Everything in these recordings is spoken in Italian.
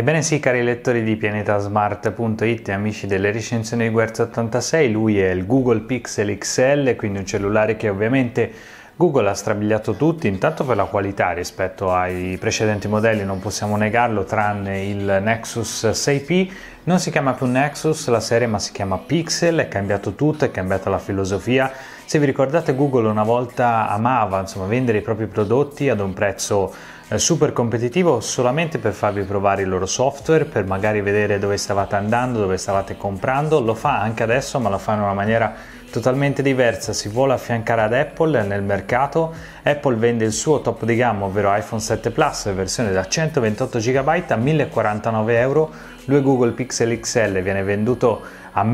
Ebbene sì, cari lettori di pianetasmart.it e amici delle recensioni di Guerzo86, lui è il Google Pixel XL, quindi un cellulare che ovviamente Google ha strabiliato tutti, intanto per la qualità rispetto ai precedenti modelli, non possiamo negarlo, tranne il Nexus 6P. Non si chiama più Nexus la serie, ma si chiama Pixel, è cambiato tutto, è cambiata la filosofia. Se vi ricordate, Google una volta amava vendere i propri prodotti ad un prezzo super competitivo solamente per farvi provare il loro software, per magari vedere dove stavate andando, dove stavate comprando. Lo fa anche adesso, ma lo fa in una maniera totalmente diversa. Si vuole affiancare ad Apple nel mercato. Apple vende il suo top di gamma, ovvero iPhone 7 Plus, versione da 128 GB a 1049 euro. Lui Google Pixel XL viene venduto a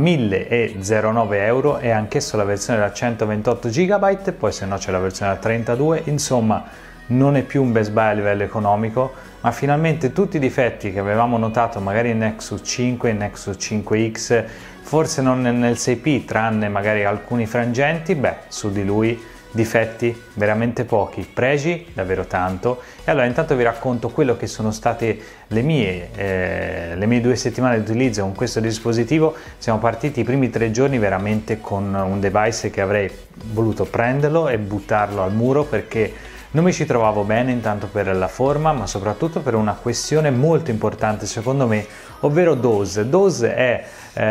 1009 euro e anch'esso la versione da 128 GB, poi se no c'è la versione da 32, insomma non è più un Best Buy a livello economico, ma finalmente tutti i difetti che avevamo notato magari in Nexus 5, in Nexus 5X, forse non nel 6P, tranne magari alcuni frangenti, su di lui difetti veramente pochi, pregi davvero tanto. E allora intanto vi racconto quello che sono state le mie 2 settimane di utilizzo con questo dispositivo. Siamo partiti i primi 3 giorni veramente con un device che avrei voluto prenderlo e buttarlo al muro, perché non mi ci trovavo bene, intanto per la forma, ma soprattutto per una questione molto importante secondo me, ovvero DAWs. DAWs è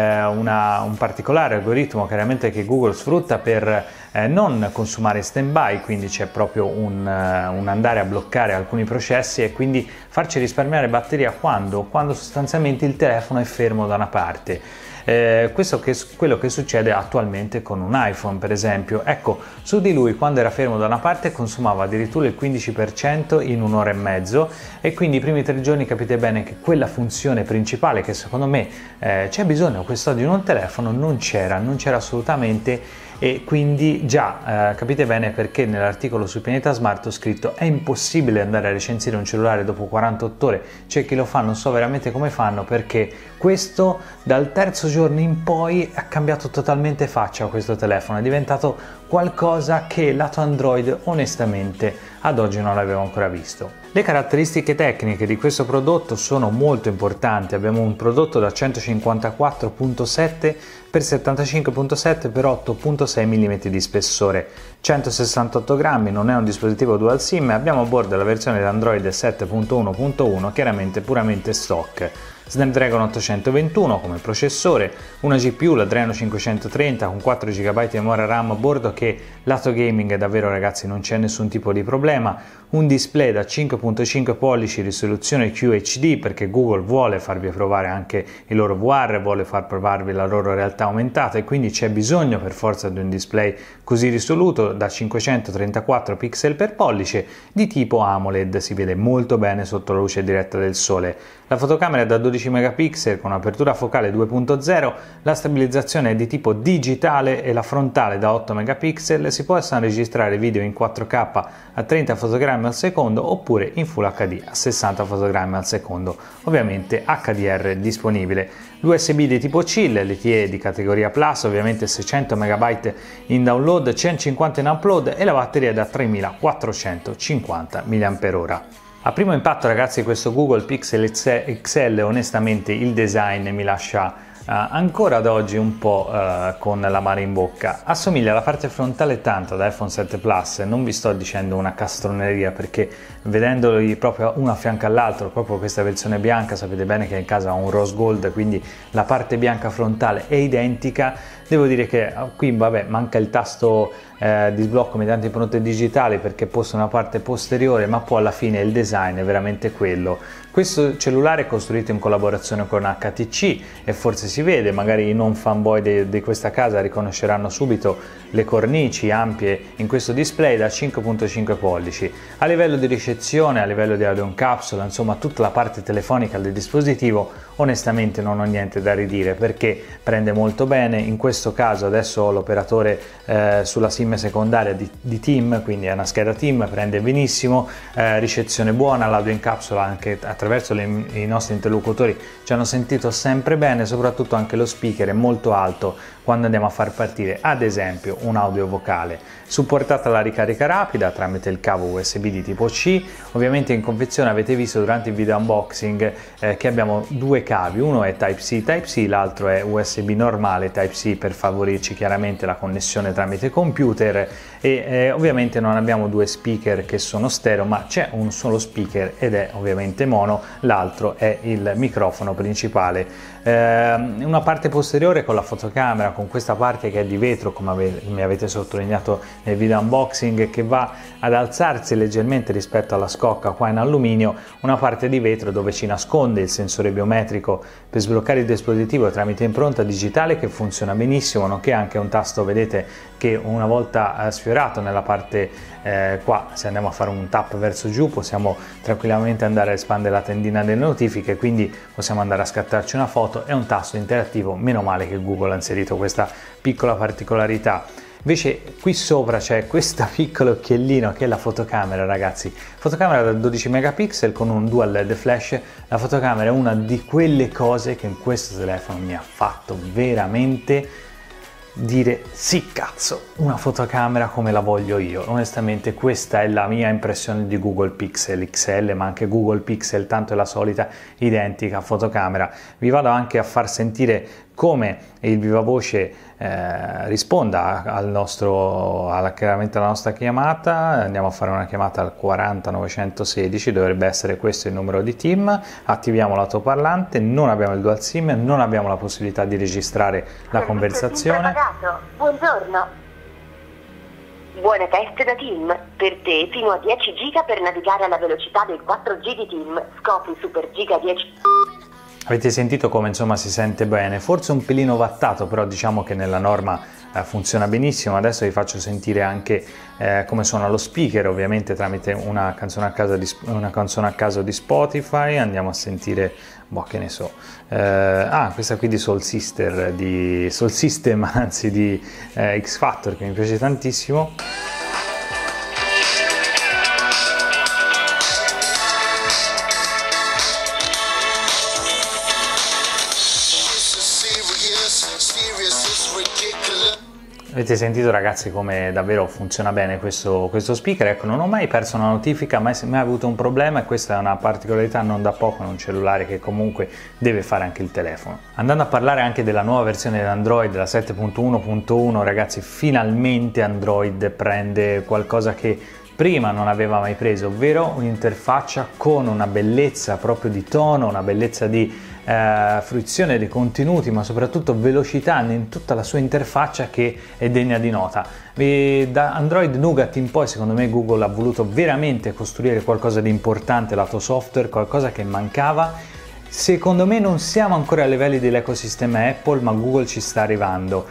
un particolare algoritmo chiaramente che Google sfrutta per non consumare stand-by, quindi c'è proprio un andare a bloccare alcuni processi e quindi farci risparmiare batteria quando sostanzialmente il telefono è fermo da una parte. Questo è quello che succede attualmente con un iPhone, per esempio. Ecco, su di lui quando era fermo da una parte consumava addirittura il 15% in un'ora e mezzo, e quindi i primi 3 giorni capite bene che quella funzione principale che secondo me c'è bisogno quest'oggi in un telefono non c'era assolutamente. E quindi già capite bene perché nell'articolo su Pianeta Smart ho scritto: è impossibile andare a recensire un cellulare dopo 48 ore, c'è chi lo fa, non so veramente come fanno, perché questo dal terzo giorno in poi ha cambiato totalmente faccia a questo telefono, è diventato qualcosa che lato Android onestamente ad oggi non l'avevo ancora visto. Le caratteristiche tecniche di questo prodotto sono molto importanti. Abbiamo un prodotto da 154.7 x 75.7 x 8.6 mm di spessore, 168 grammi, non è un dispositivo dual SIM. Abbiamo a bordo la versione di Android 7.1.1, chiaramente puramente stock. Snapdragon 821 come processore, una GPU, l'Adreno 530 con 4 GB di memoria RAM a bordo, che lato gaming davvero ragazzi non c'è nessun tipo di problema, un display da 5.5 pollici risoluzione QHD, perché Google vuole farvi provare anche il loro VR, vuole far provarvi la loro realtà aumentata, e quindi c'è bisogno per forza di un display così risoluto, da 534 pixel per pollice, di tipo AMOLED, si vede molto bene sotto la luce diretta del sole. La fotocamera è da 12 megapixel con apertura focale 2.0, la stabilizzazione è di tipo digitale e la frontale da 8 megapixel. Si possono registrare video in 4K a 30 fotogrammi al secondo oppure in Full HD a 60 fotogrammi al secondo, ovviamente HDR disponibile. L'USB di tipo C, LTE di categoria Plus, ovviamente 600 MB in download, 150 in upload, e la batteria è da 3450 mAh. A primo impatto ragazzi questo Google Pixel XL onestamente il design mi lascia ancora ad oggi un po' con l'amaro in bocca. Assomiglia la parte frontale tanto ad iPhone 7 Plus, non vi sto dicendo una castroneria, perché vedendoli proprio uno a fianco all'altro, proprio questa versione bianca, sapete bene che in casa ho un rose gold, quindi la parte bianca frontale è identica. Devo dire che qui manca il tasto di sblocco mediante impronte digitali, perché posta una parte posteriore, ma poi alla fine il design è veramente quello. Questo cellulare è costruito in collaborazione con HTC e forse si vede, magari i non fanboy di questa casa riconosceranno subito le cornici ampie in questo display da 5.5 pollici. A livello di ricezione, a livello di audio in capsula, insomma tutta la parte telefonica del dispositivo, onestamente non ho niente da ridire, perché prende molto bene. In questo caso adesso ho l'operatore sulla SIM secondaria di TIM, quindi è una scheda TIM, prende benissimo, ricezione buona, l'audio in capsula anche attraverso attraverso i nostri interlocutori ci hanno sentito sempre bene, soprattutto anche lo speaker è molto alto quando andiamo a far partire ad esempio un audio vocale. Supportata la ricarica rapida tramite il cavo USB di tipo C. Ovviamente in confezione avete visto durante il video unboxing che abbiamo due cavi, uno è Type-C Type-C, l'altro è USB normale Type-C per favorirci chiaramente la connessione tramite computer e ovviamente non abbiamo due speaker che sono stereo, ma c'è un solo speaker ed è ovviamente mono, l'altro è il microfono principale. Una parte posteriore con la fotocamera, con questa parte che è di vetro come mi avete sottolineato nel video unboxing, che va ad alzarsi leggermente rispetto alla scocca qua in alluminio, una parte di vetro dove ci nasconde il sensore biometrico per sbloccare il dispositivo tramite impronta digitale che funziona benissimo, nonché anche un tasto, vedete, che una volta sfiorato nella parte qua, se andiamo a fare un tap verso giù possiamo tranquillamente andare a espandere la tendina delle notifiche, quindi possiamo andare a scattarci una foto. È un tasto interattivo, meno male che Google ha inserito questa piccola particolarità. Invece qui sopra c'è questo piccolo occhiellino che è la fotocamera, ragazzi. Fotocamera da 12 megapixel con un dual LED flash. La fotocamera è una di quelle cose che in questo telefono mi ha fatto veramente dire sì cazzo, una fotocamera come la voglio io. Onestamente questa è la mia impressione di Google Pixel XL, ma anche Google Pixel, tanto è la solita identica fotocamera. Vi vado anche a far sentire come il VivaVoce risponda chiaramente alla nostra chiamata. Andiamo a fare una chiamata al 40916, dovrebbe essere questo il numero di team. Attiviamo l'autoparlante, non abbiamo il dual SIM, non abbiamo la possibilità di registrare la conversazione. Buongiorno. Buone feste da Team. Per te fino a 10 giga per navigare alla velocità del 4G di Team. Scopri Super Giga 10. Avete sentito come insomma si sente bene, forse un pelino wattato, però diciamo che nella norma funziona benissimo. Adesso vi faccio sentire anche come suona lo speaker, ovviamente tramite una canzone a caso di Spotify. Andiamo a sentire, boh, che ne so, questa qui di Soul System, anzi di X Factor, che mi piace tantissimo. Avete sentito, ragazzi, come davvero funziona bene questo speaker? Ecco, non ho mai perso una notifica, mai avuto un problema, e questa è una particolarità non da poco in un cellulare che comunque deve fare anche il telefono. Andando a parlare anche della nuova versione di Android, la 7.1.1, ragazzi, finalmente Android prende qualcosa che prima non aveva mai preso, ovvero un'interfaccia con una bellezza proprio di tono, una bellezza di fruizione dei contenuti, ma soprattutto velocità in tutta la sua interfaccia che è degna di nota. Da Android Nougat in poi, secondo me, Google ha voluto veramente costruire qualcosa di importante lato software, qualcosa che mancava. Secondo me non siamo ancora a livelli dell'ecosistema Apple, ma Google ci sta arrivando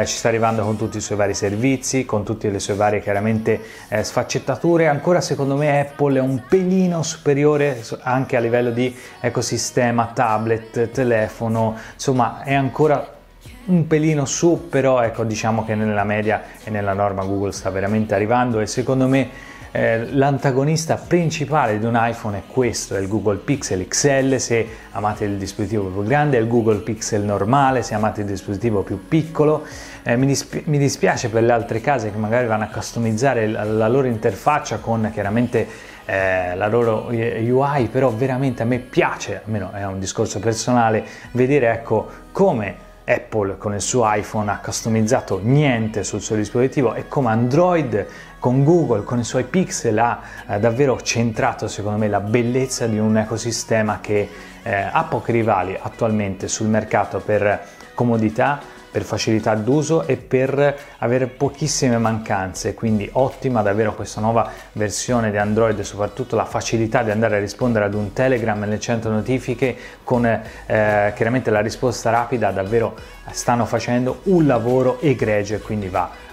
con tutti i suoi vari servizi, con tutte le sue varie chiaramente sfaccettature. Ancora secondo me Apple è un pelino superiore anche a livello di ecosistema, tablet, telefono, insomma è ancora un pelino su, però ecco, diciamo che nella media e nella norma Google sta veramente arrivando, e secondo me l'antagonista principale di un iPhone è questo, è il Google Pixel XL se amate il dispositivo più grande, è il Google Pixel normale se amate il dispositivo più piccolo. Mi dispiace per le altre case che magari vanno a customizzare la loro interfaccia con chiaramente la loro UI, però veramente a me piace, almeno è un discorso personale, vedere ecco come Apple con il suo iPhone ha customizzato niente sul suo dispositivo, e come Android con Google con i suoi pixel ha davvero centrato, secondo me, la bellezza di un ecosistema che ha pochi rivali attualmente sul mercato per comodità, per facilità d'uso e per avere pochissime mancanze. Quindi ottima davvero questa nuova versione di Android, soprattutto la facilità di andare a rispondere ad un Telegram nel centro notifiche con chiaramente la risposta rapida. Davvero stanno facendo un lavoro egregio, e quindi va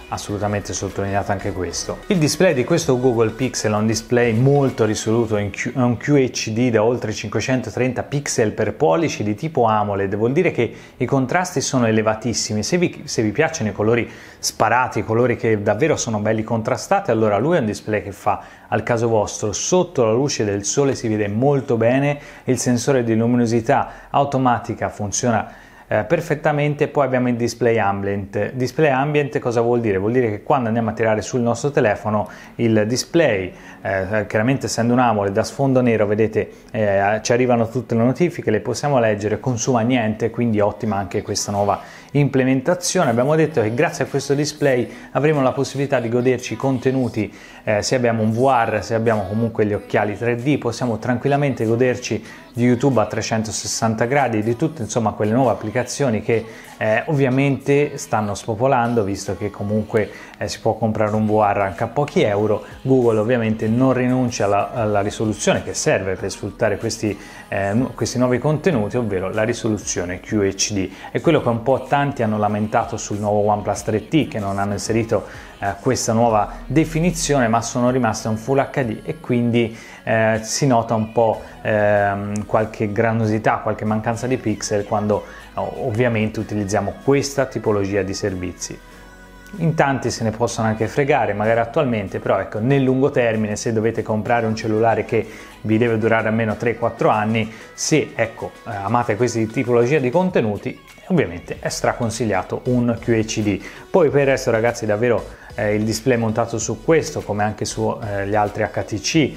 assolutamente sottolineato anche questo. Il display di questo Google Pixel è un display molto risoluto, è un QHD da oltre 530 pixel per pollice di tipo AMOLED, vuol dire che i contrasti sono elevatissimi. Se vi piacciono i colori sparati, i colori che davvero sono belli contrastati, allora lui è un display che fa al caso vostro. Sotto la luce del sole si vede molto bene, il sensore di luminosità automatica funziona perfettamente. Poi abbiamo il display ambient. Display ambient cosa vuol dire? Vuol dire che quando andiamo a tirare sul nostro telefono il display, chiaramente essendo un AMOLED da sfondo nero, vedete ci arrivano tutte le notifiche, le possiamo leggere, consuma niente, quindi ottima anche questa nuova implementazione. Abbiamo detto che grazie a questo display avremo la possibilità di goderci i contenuti, se abbiamo un VR, se abbiamo comunque gli occhiali 3D, possiamo tranquillamente goderci di YouTube a 360 gradi, di tutte insomma quelle nuove applicazioni che ovviamente stanno spopolando, visto che comunque si può comprare un VR anche a pochi euro. Google ovviamente non rinuncia alla risoluzione che serve per sfruttare questi nuovi contenuti, ovvero la risoluzione QHD. È quello che un po' tanti hanno lamentato sul nuovo OnePlus 3T, che non hanno inserito questa nuova definizione, ma sono rimaste un Full HD e quindi si nota un po' qualche granosità, qualche mancanza di pixel quando ovviamente utilizziamo questa tipologia di servizi. In tanti se ne possono anche fregare magari attualmente, però ecco, nel lungo termine, se dovete comprare un cellulare che vi deve durare almeno 3-4 anni, se ecco amate questa tipologia di contenuti, ovviamente è straconsigliato un QHD. Poi per il resto ragazzi, davvero il display montato su questo, come anche su gli altri HTC,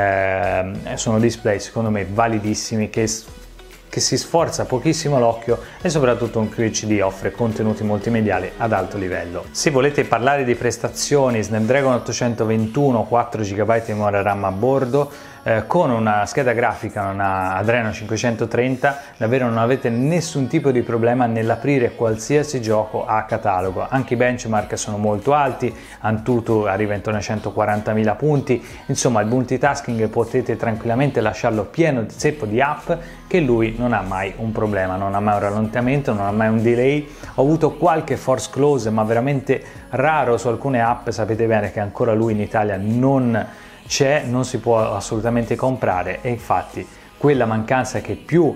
sono display secondo me validissimi, che si sforza pochissimo l'occhio, e soprattutto un QHD offre contenuti multimediali ad alto livello. Se volete parlare di prestazioni, Snapdragon 821, 4 GB di memoria RAM a bordo, con una scheda grafica, una Adreno 530, davvero non avete nessun tipo di problema nell'aprire qualsiasi gioco a catalogo. Anche i benchmark sono molto alti, Antutu arriva intorno ai 140.000 punti, insomma il multitasking potete tranquillamente lasciarlo pieno di zeppo di app, che lui non ha mai un problema, non ha mai un rallentamento, non ha mai un delay. Ho avuto qualche force close, ma veramente raro su alcune app, sapete bene che ancora lui in Italia non c'è, non si può assolutamente comprare, e infatti quella mancanza che più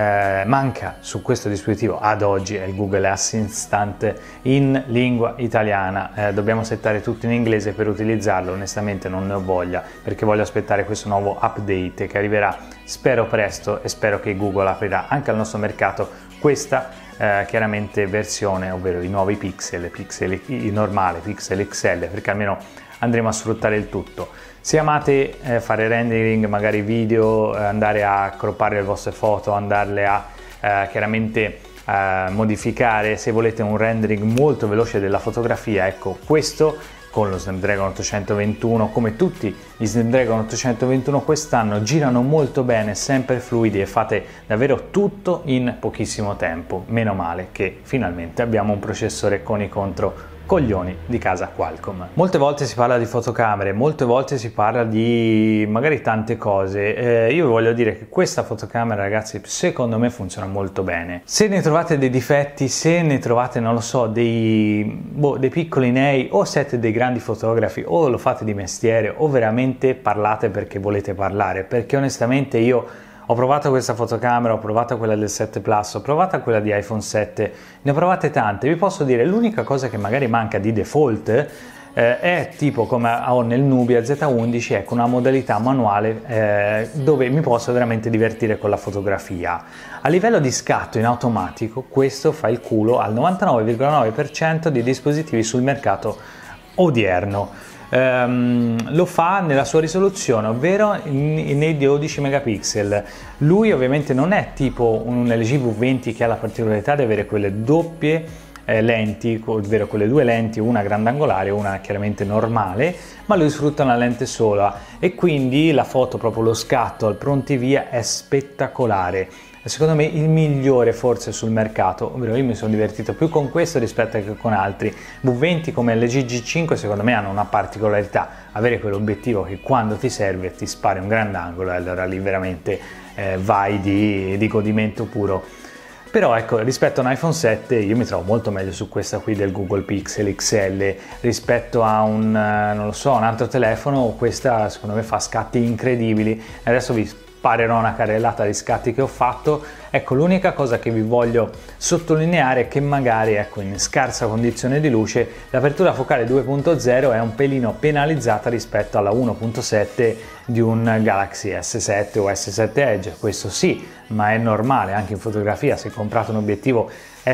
manca su questo dispositivo ad oggi è il Google Assistant in lingua italiana. Dobbiamo settare tutto in inglese per utilizzarlo, onestamente non ne ho voglia, perché voglio aspettare questo nuovo update che arriverà spero presto, e spero che Google aprirà anche al nostro mercato questa chiaramente versione, ovvero i nuovi Pixel normale, Pixel XL, perché almeno andremo a sfruttare il tutto. Se amate fare rendering, magari video, andare a croppare le vostre foto, andarle a chiaramente modificare, se volete un rendering molto veloce della fotografia, ecco questo con lo Snapdragon 821, come tutti gli Snapdragon 821 quest'anno, girano molto bene, sempre fluidi, e fate davvero tutto in pochissimo tempo. Meno male che finalmente abbiamo un processore con i coglioni di casa Qualcomm. Molte volte si parla di fotocamere, molte volte si parla di magari tante cose. Io vi voglio dire che questa fotocamera, ragazzi, secondo me funziona molto bene. Se ne trovate dei difetti, se ne trovate, non lo so, dei piccoli nei, o siete dei grandi fotografi, o lo fate di mestiere, o veramente parlate perché volete parlare, perché onestamente io ho provato questa fotocamera, ho provato quella del 7 Plus, ho provato quella di iPhone 7, ne ho provate tante. Vi posso dire, l'unica cosa che magari manca di default è tipo come ho nel Nubia Z11, ecco, una modalità manuale dove mi posso veramente divertire con la fotografia. A livello di scatto in automatico, questo fa il culo al 99,9% di dispositivi sul mercato odierno. Lo fa nella sua risoluzione, ovvero nei 12 megapixel. Lui ovviamente non è tipo un LG V20 che ha la particolarità di avere quelle doppie lenti, ovvero quelle due lenti, una grandangolare e una chiaramente normale, ma lui sfrutta una lente sola, e quindi la foto, proprio lo scatto al pronti via, è spettacolare. Secondo me il migliore forse sul mercato, ovvero io mi sono divertito più con questo rispetto che con altri. V20 come LG G5 secondo me hanno una particolarità, avere quell'obiettivo che quando ti serve ti spari un grandangolo, e allora lì veramente vai di godimento puro. Però ecco, rispetto a un iPhone 7 io mi trovo molto meglio su questa qui del Google Pixel XL rispetto a un, non lo so, un altro telefono. Questa secondo me fa scatti incredibili. Adesso vi sparerò una carrellata di scatti che ho fatto. Ecco, l'unica cosa che vi voglio sottolineare è che magari, ecco, in scarsa condizione di luce l'apertura focale 2.0 è un pelino penalizzata rispetto alla 1.7 di un Galaxy S7 o S7 Edge. Questo sì, ma è normale, anche in fotografia se comprate un obiettivo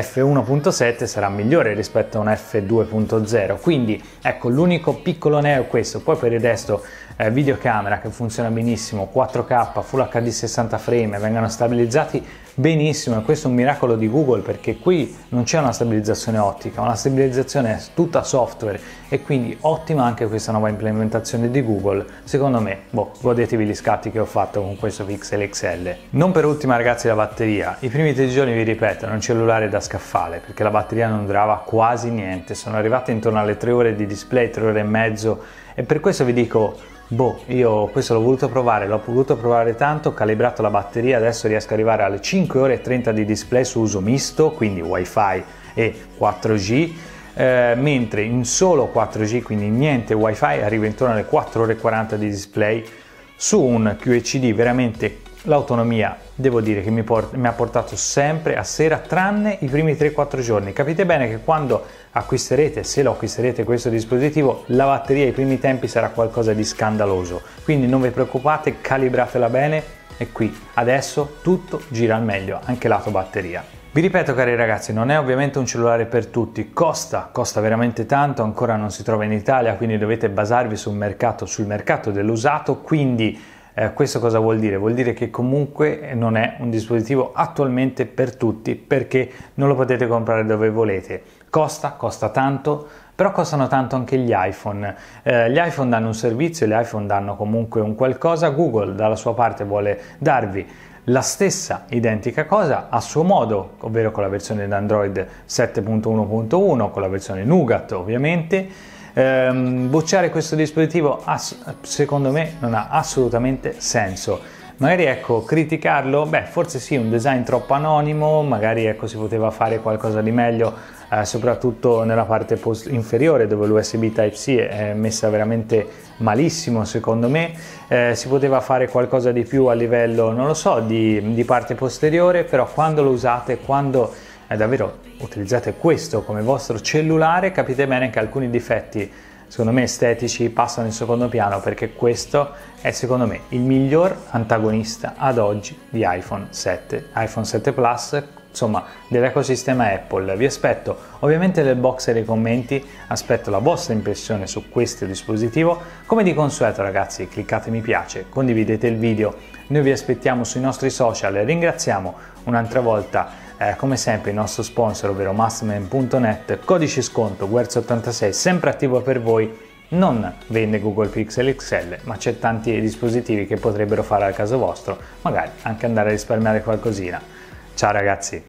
f1.7 sarà migliore rispetto a un f2.0, quindi ecco, l'unico piccolo neo è questo. Poi per il resto videocamera che funziona benissimo, 4K, Full HD 60 frame, vengono stabilizzati benissimo, e questo è un miracolo di Google, perché qui non c'è una stabilizzazione ottica, una stabilizzazione tutta software, e quindi ottima anche questa nuova implementazione di Google. Secondo me, godetevi gli scatti che ho fatto con questo Pixel XL. Non per ultima ragazzi la batteria. I primi 3 giorni, vi ripeto, è un cellulare da scaffale, perché la batteria non durava quasi niente, sono arrivate intorno alle 3 ore di display, 3 ore e mezzo, e per questo vi dico, io questo l'ho voluto provare tanto, ho calibrato la batteria, adesso riesco ad arrivare alle 5 ore e 30 di display su uso misto, quindi wifi e 4G, mentre in solo 4G, quindi niente wifi, arrivo intorno alle 4 ore e 40 di display. Su un QHD veramente l'autonomia devo dire che mi ha portato sempre a sera, tranne i primi 3-4 giorni. Capite bene che quando acquisterete, se lo acquisterete questo dispositivo, la batteria ai primi tempi sarà qualcosa di scandaloso, quindi non vi preoccupate, calibratela bene, e qui adesso tutto gira al meglio, anche lato batteria. Vi ripeto cari ragazzi, non è ovviamente un cellulare per tutti, costa veramente tanto, ancora non si trova in Italia, quindi dovete basarvi sul mercato dell'usato, quindi questo cosa vuol dire? Vuol dire che comunque non è un dispositivo attualmente per tutti, perché non lo potete comprare dove volete. Costa tanto, però costano tanto anche gli iPhone. Gli iPhone danno un servizio, gli iPhone danno comunque un qualcosa. Google dalla sua parte vuole darvi la stessa identica cosa a suo modo, ovvero con la versione di Android 7.1.1, con la versione Nougat ovviamente. Bocciare questo dispositivo secondo me non ha assolutamente senso. Magari ecco, criticarlo, forse sì, un design troppo anonimo, magari ecco, si poteva fare qualcosa di meglio, soprattutto nella parte inferiore dove l'USB Type-C è messa veramente malissimo secondo me. Si poteva fare qualcosa di più a livello, non lo so, di parte posteriore, però quando lo usate, quando davvero utilizzate questo come vostro cellulare, capite bene che alcuni difetti secondo me estetici passano in secondo piano, perché questo è secondo me il miglior antagonista ad oggi di iPhone 7, iPhone 7 Plus, insomma dell'ecosistema Apple. Vi aspetto ovviamente nel box dei commenti, aspetto la vostra impressione su questo dispositivo. Come di consueto ragazzi, cliccate mi piace, condividete il video, noi vi aspettiamo sui nostri social. Ringraziamo un'altra volta come sempre il nostro sponsor, ovvero Mastman.net, codice sconto Guerzo86 sempre attivo per voi. Non vende Google Pixel XL, ma c'è tanti dispositivi che potrebbero fare al caso vostro, magari anche andare a risparmiare qualcosina. Ciao ragazzi!